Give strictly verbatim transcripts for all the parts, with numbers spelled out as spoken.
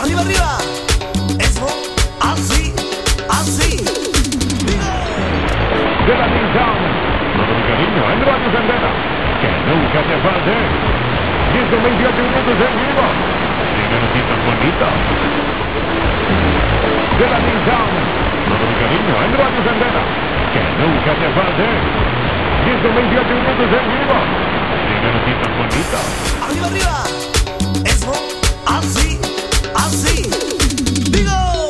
arriba, arriba. Eso, así, así. De la Town, todo mi cariño en Radio Sendera, que nunca te falte. ciento veintiocho minutos en vivo. Sigue noticias bonitas. De la Town, todo mi cariño en Radio Sendera, que nunca te falte. ciento veintiocho minutos en vivo. Sigue noticias bonitas. Arriba, arriba. Eso, así, así. Digo.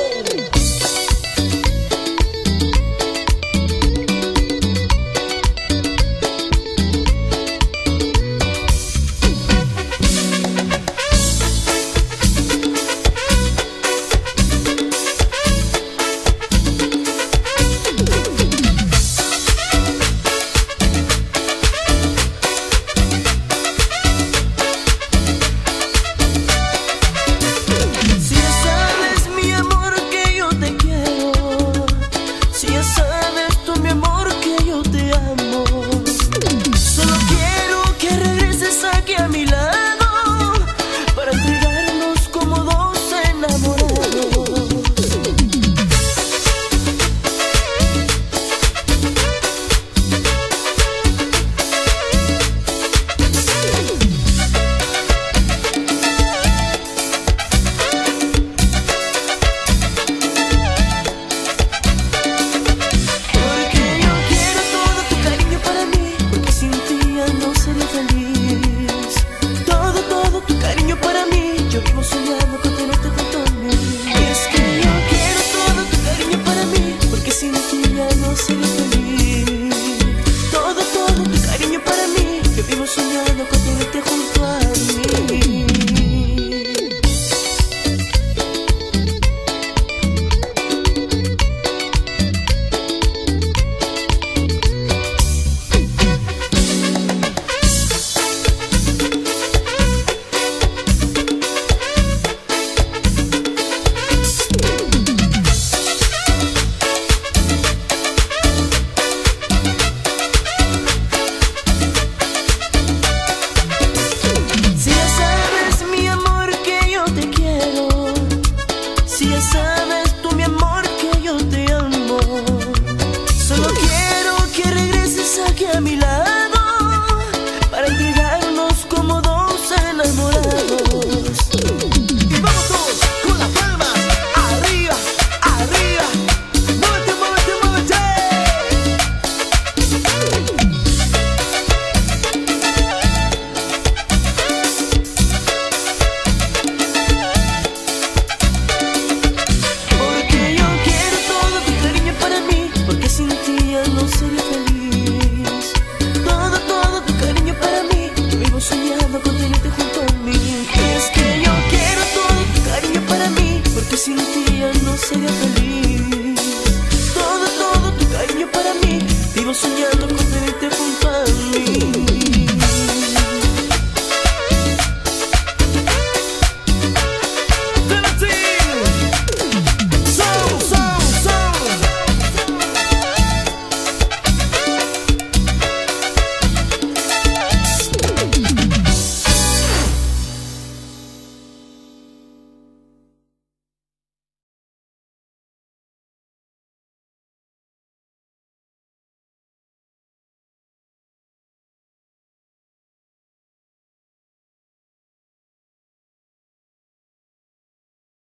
Sin ti ya no sería feliz. Todo, todo tu cariño para mí. Vivo soñando